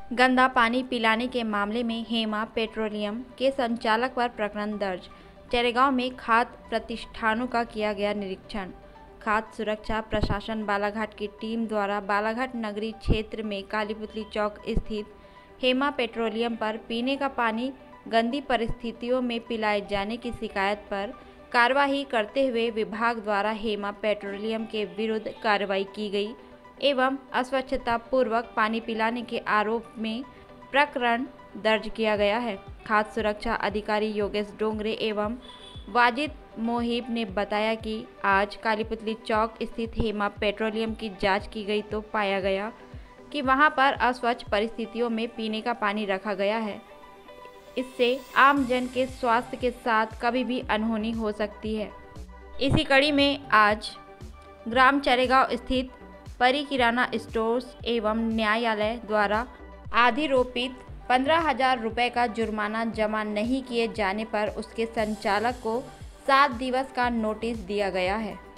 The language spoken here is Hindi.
गंदा पानी पिलाने के मामले में हेमा पेट्रोलियम के संचालक पर प्रकरण दर्ज। चरेगांव में खाद्य प्रतिष्ठानों का किया गया निरीक्षण। खाद्य सुरक्षा प्रशासन बालाघाट की टीम द्वारा बालाघाट नगरीय क्षेत्र में कालीपुतली चौक स्थित हेमा पेट्रोलियम पर पीने का पानी गंदी परिस्थितियों में पिलाए जाने की शिकायत पर कार्रवाई करते हुए विभाग द्वारा हेमा पेट्रोलियम के विरुद्ध कार्रवाई की गई एवं अस्वच्छता पूर्वक पानी पिलाने के आरोप में प्रकरण दर्ज किया गया है। खाद्य सुरक्षा अधिकारी योगेश डोंगरे एवं वाजिद मोहिब ने बताया कि आज कालीपुतली चौक स्थित हेमा पेट्रोलियम की जांच की गई तो पाया गया कि वहां पर अस्वच्छ परिस्थितियों में पीने का पानी रखा गया है। इससे आम जन के स्वास्थ्य के साथ कभी भी अनहोनी हो सकती है। इसी कड़ी में आज ग्राम चरेगांव स्थित परी किराना स्टोर्स एवं न्यायालय द्वारा आधिरोपित 15,000 रुपये का जुर्माना जमा नहीं किए जाने पर उसके संचालक को 7 दिवस का नोटिस दिया गया है।